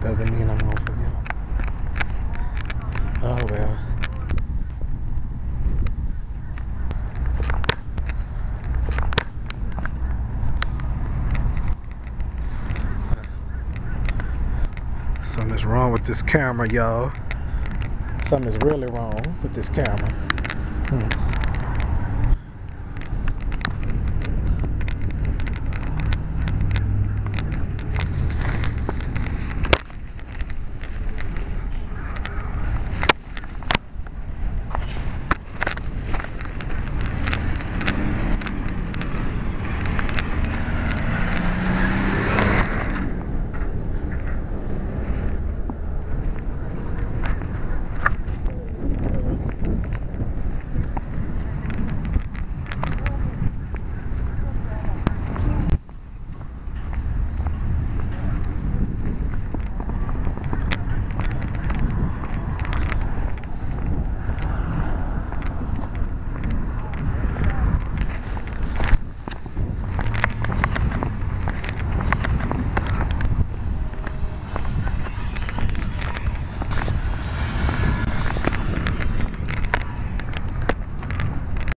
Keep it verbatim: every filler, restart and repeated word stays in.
doesn't mean I'm gonna forget them. Oh well. Something's wrong with this camera, y'all. Something's really wrong with this camera. Hmm.